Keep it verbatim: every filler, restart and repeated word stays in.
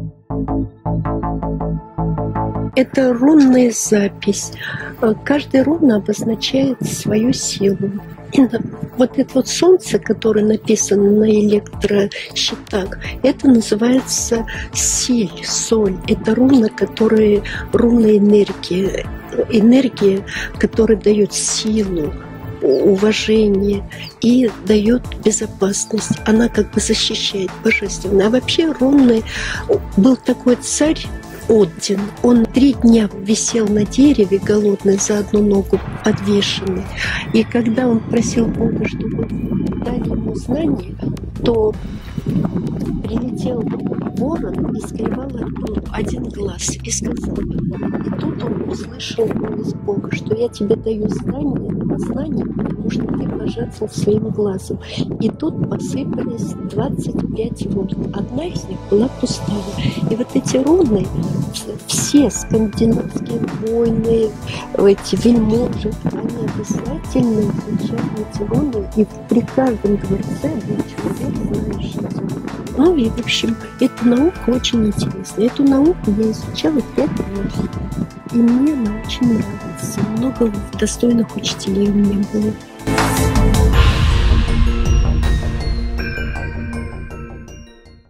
Это рунная запись. Каждая руна обозначает свою силу. Вот это вот солнце, которое написано на электрощитах, это называется силь, соль. Это руна, которая руна энергии. Энергия, которая дает силу, уважение и дает безопасность. Она как бы защищает божественно. А вообще рунный был такой царь Один. Он три дня висел на дереве, голодный, за одну ногу подвешенный. И когда он просил Бога, чтобы дали ему знания, то прилетел ворон и склевал один глаз и сказал. И тут он услышал голос Бога, что я тебе даю знания, знания, потому что ты пожертвовал своим глазом. И тут посыпались двадцать пять рун. Одна из них была пустая. И вот эти руны, все скандинавские войны, эти вельможи, они обязательно изучали эти руны, и при каждом дворце был человек, знающий эти руны. Ну и, в общем, эта наука очень интересная. Эту науку я изучала пять лет. И мне она очень нравится. Много достойных учителей у меня было.